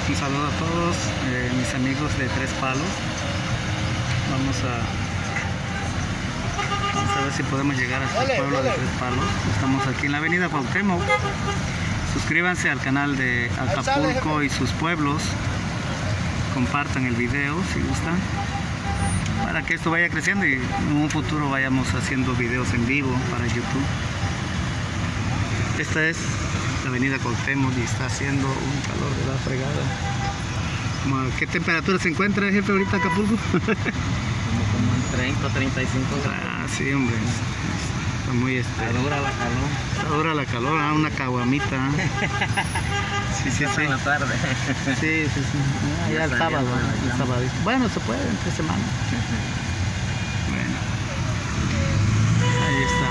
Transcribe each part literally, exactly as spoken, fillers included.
Un saludo a todos eh, mis amigos de Tres Palos. Vamos a, vamos a ver si podemos llegar hasta el pueblo de Tres Palos. Estamos aquí en la avenida Cuauhtémoc. Suscríbanse al canal de Acapulco y sus pueblos. Compartan el video si gustan, para que esto vaya creciendo y en un futuro vayamos haciendo videos en vivo para YouTube. Esta es la avenida Cuauhtémoc y está haciendo un calor de la fregada. ¿Qué temperatura se encuentra, jefe, ahorita Acapulco? como, como en treinta, treinta y cinco grados. Ah, sí, hombre. Está muy este, está dura la calor. Está dura la calor, ah, una caguamita. Sí, sí, sí. En la tarde. Sí, sí, sí. Ah, ya el sábado, el sábado. Bueno, se puede entre semana. Bueno. Ahí está.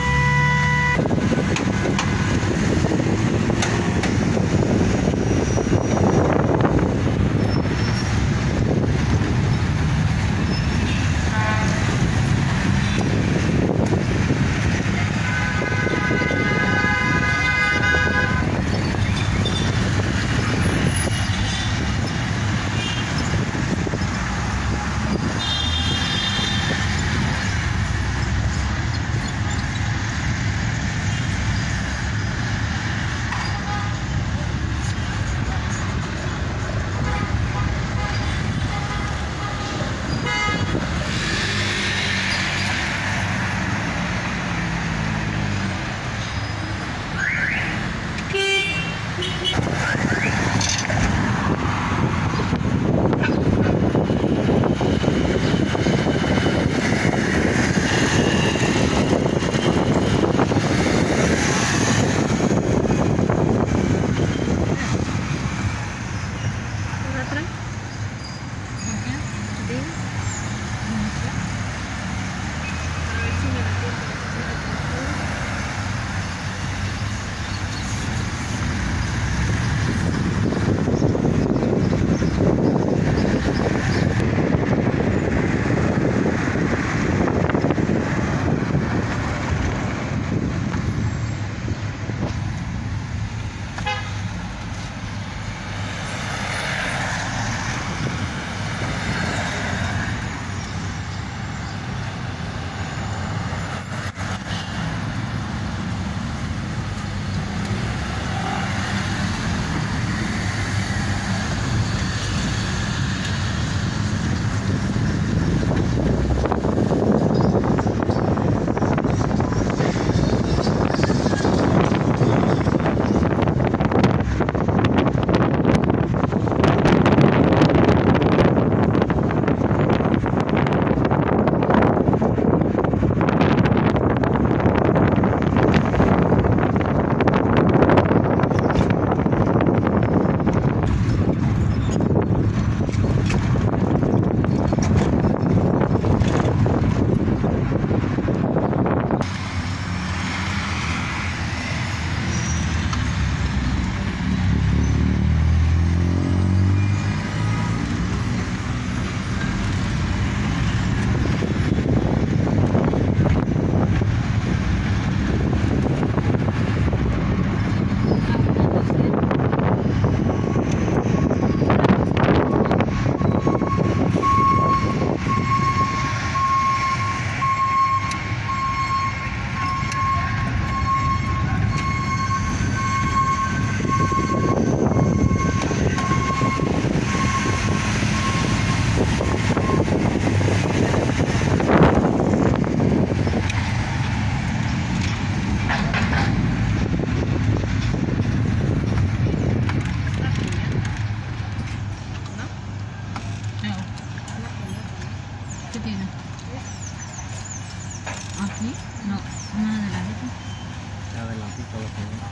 ¿Aquí? No, una adelantito. Adelantito lo que viene.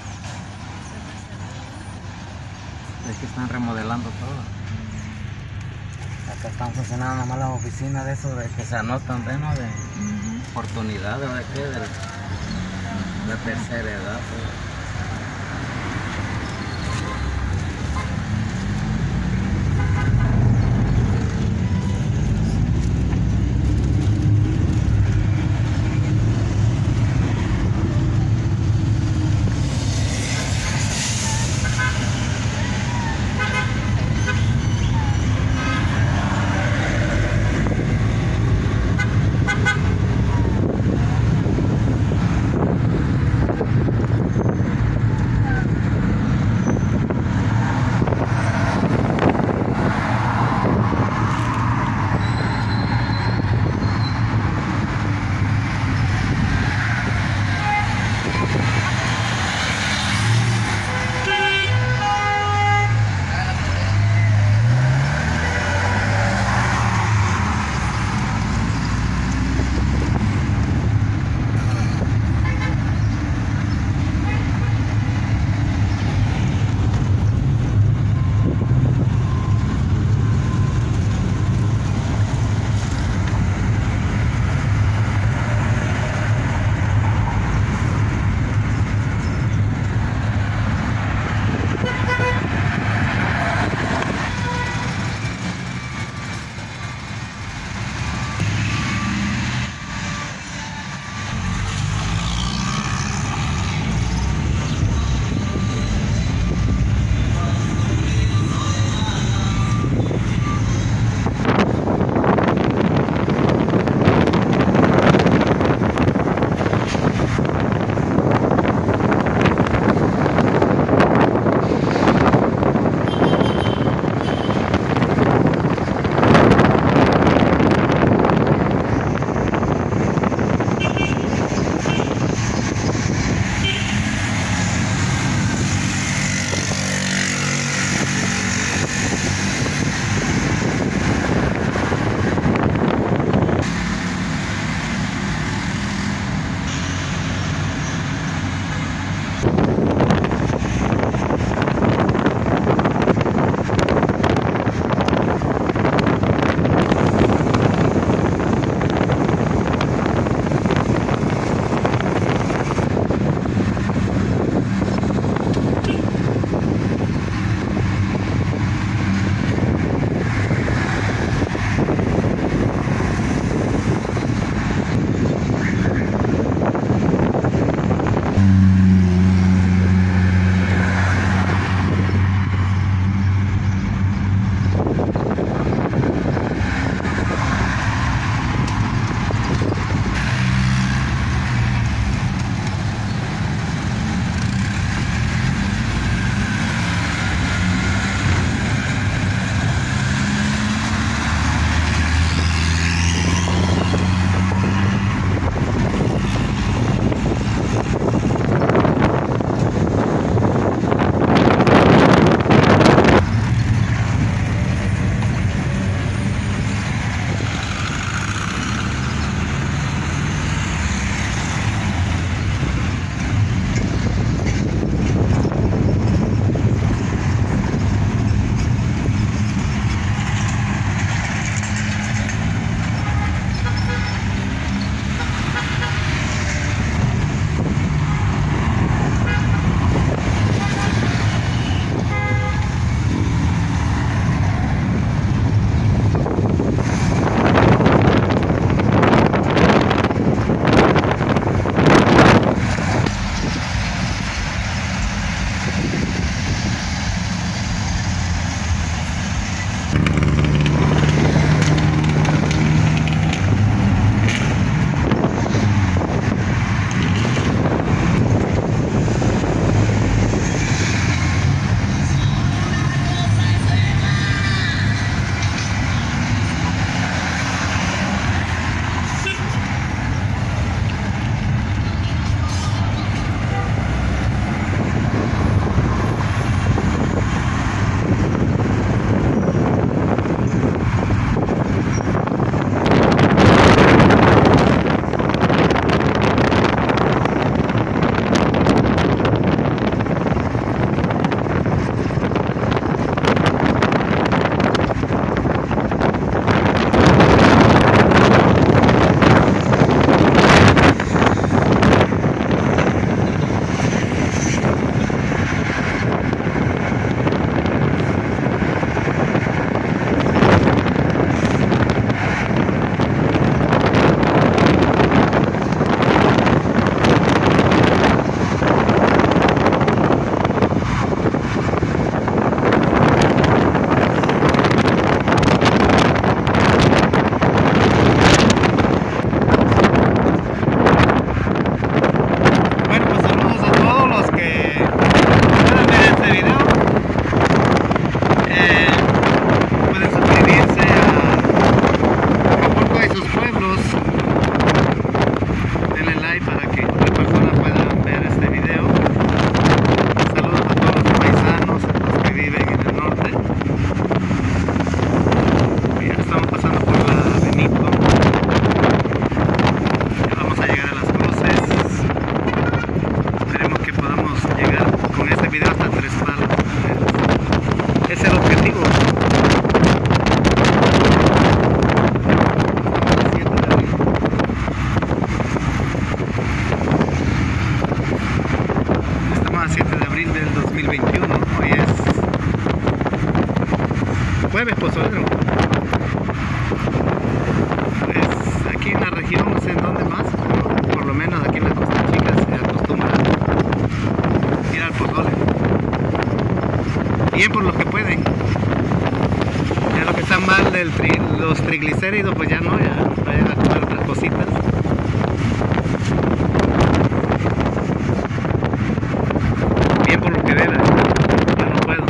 Es que están remodelando todo. Acá están funcionando nomás las oficinas de eso, de que se anotan de, ¿no? de uh-huh. oportunidades o de qué, de, de tercera edad. Pues. es el objetivo. Estamos a siete de abril del dos mil veintiuno. Hoy es jueves pozolero. Pues aquí en la región, no sé en dónde más, pero por lo menos aquí en la Costa Chica se acostumbra a ir al pozole. Bien por lo que pueden. Ya lo que está mal del tri, los triglicéridos, pues ya no, ya vayan a comer otras cositas. Bien por lo que vean, yo no puedo.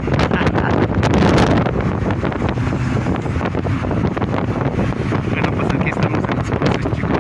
Bueno, pues aquí estamos en los pozos, chicos.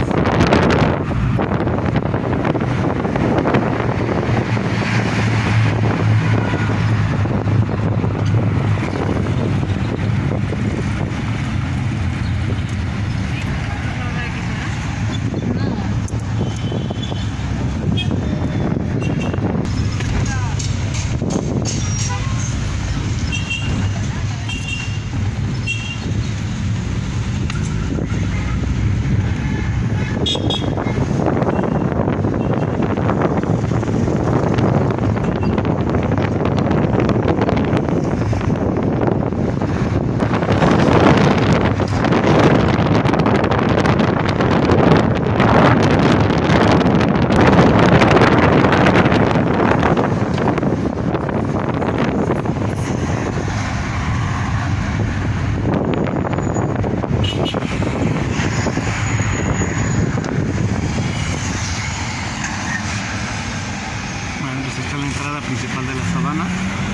Bueno, pues esta es la entrada principal de la sabana.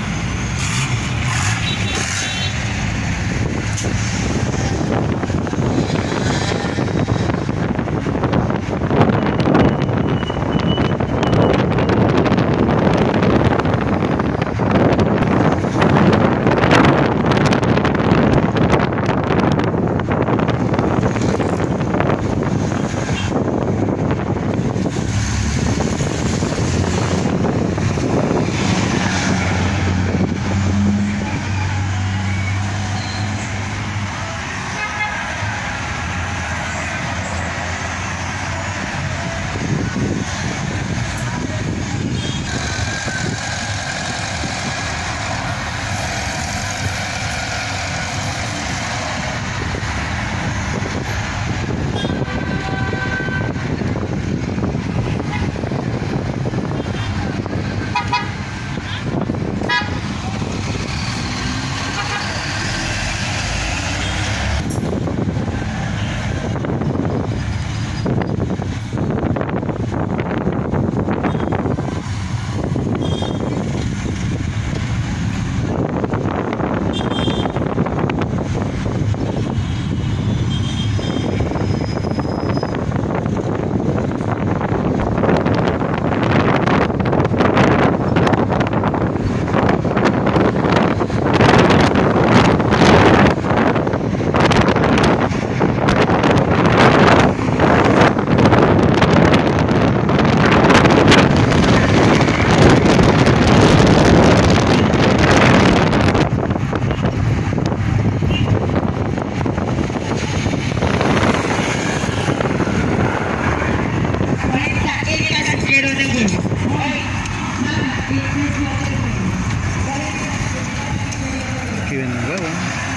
Aquí ven el huevo.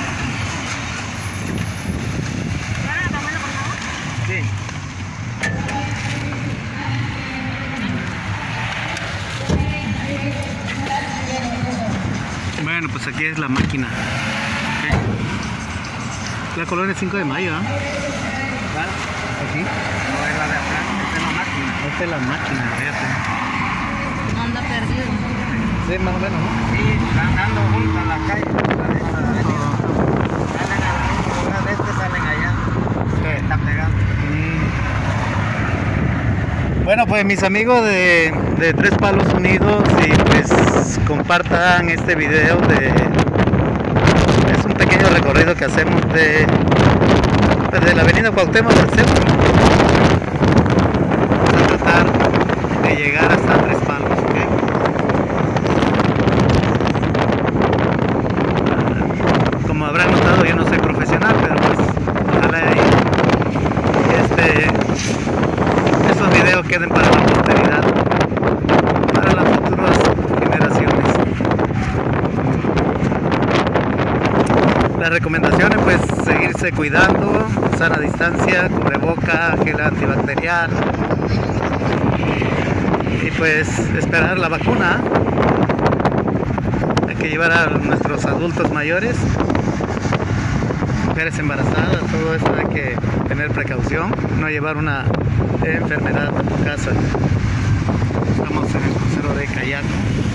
Sí. Bueno, pues aquí es la máquina. Okay. La colonia cinco de mayo, ¿eh? ¿Cuál? Aquí. No es la de atrás, esta es la máquina. Esta es la máquina, fíjate. No anda perdido. Sí, más o menos, ¿no? Sí, van dando juntos en la calle. Salen a la misma de este, salen allá. Sí. Están pegando. Mm. Bueno, pues mis amigos de, de Tres Palos Unidos, y pues compartan este video de... Es un pequeño recorrido que hacemos de, de la avenida Cuauhtémoc al centro. Vamos a tratar de llegar hasta Tres Palos, ¿ok? Las recomendaciones, pues seguirse cuidando, sana distancia, cubreboca, gel antibacterial y pues esperar la vacuna. Hay que llevar a nuestros adultos mayores, mujeres embarazadas, todo eso hay que tener precaución, no llevar una enfermedad a tu casa. Estamos en el crucero de Cayaco.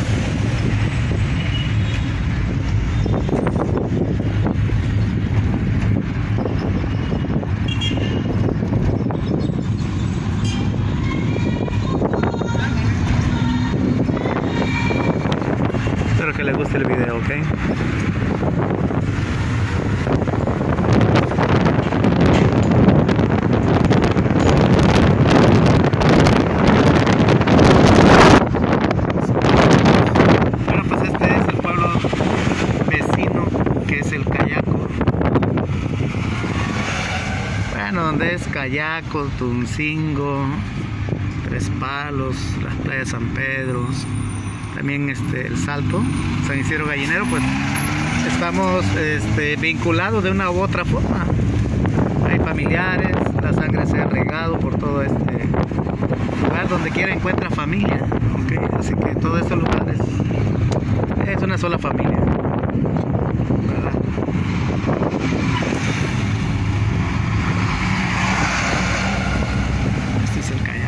Espero que les guste el video, ¿ok? Bueno, pues este es el pueblo vecino, que es el Cayaco. Bueno, donde es Cayaco, Tuncingo, Tres Palos, las playas San Pedro, también este, el Salto, San Isidro Gallinero, pues estamos este, vinculados de una u otra forma. Hay familiares, la sangre se ha regado por todo este lugar, donde quiera encuentra familia, ¿okay? Así que todos estos lugares es una sola familia, ¿verdad? Este es el Cayaco.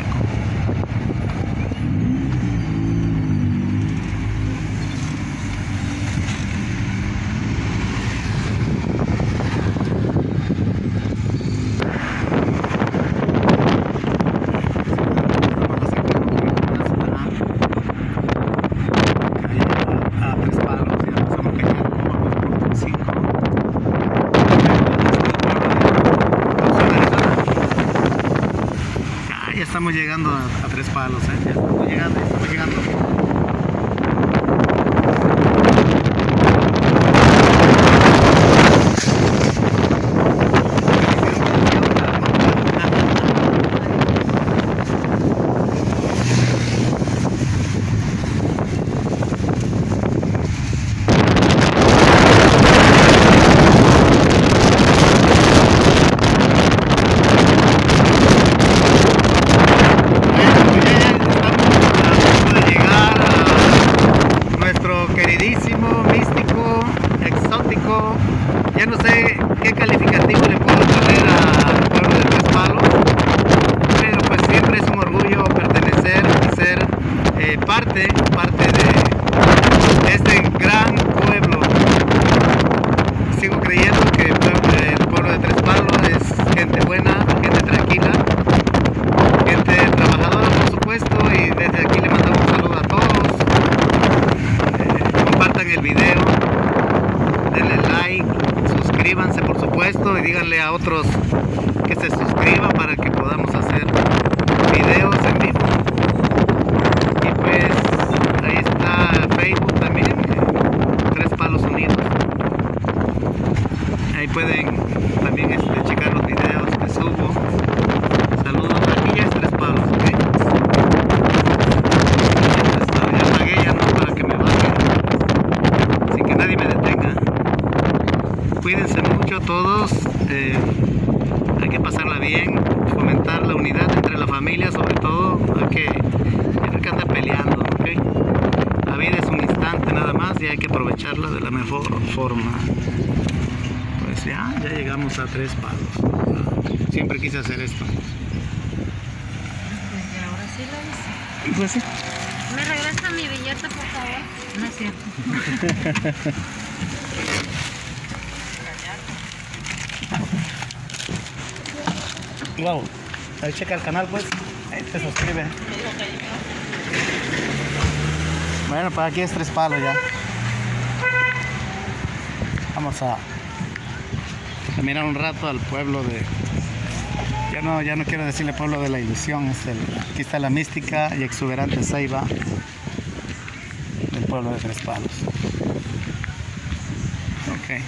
Estamos llegando a, a Tres Palos, ¿eh? Ya estamos llegando, estamos llegando. Ya no sé qué calificativo le puedo poner al pueblo de Tres Palos, pero pues siempre es un orgullo pertenecer y ser eh, parte, parte de este gran pueblo. Sigo creyendo que el pueblo, el pueblo de Tres Palos es gente buena, gente tranquila, gente trabajadora, por supuesto, y desde aquí le mandamos un saludo a todos. Eh, compartan el video, denle like, suscríbanse por supuesto y díganle a otros que se suscriban para que podamos hacer videos en vivo. Y pues ahí está Facebook también, Tres Palos Unidos. Ahí pueden también este, checar los videos que subo. Saludos, aquí ya es Tres Palos, ¿ok? Ya pagué, ya no, para que me bajen, sin que nadie me detenga. Cuídense mucho todos, eh, hay que pasarla bien, fomentar la unidad entre la familia, sobre todo, hay que, hay que andar peleando, ¿okay? La vida es un instante nada más y hay que aprovecharla de la mejor forma. Pues ya, ya llegamos a Tres Palos, siempre quise hacer esto. Pues ya, ahora sí lo hice. Pues sí. ¿Me regresa mi billete, por favor? No es cierto. Wow, ahí checa el canal pues, ahí te suscribe. Bueno, pues aquí es Tres Palos ya. Vamos a mirar un rato al pueblo de... Ya no, ya no quiero decirle pueblo de la ilusión, es el... Aquí está la mística y exuberante ceiba del pueblo de Tres Palos. Ok.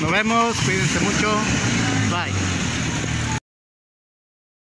Nos vemos, cuídense mucho.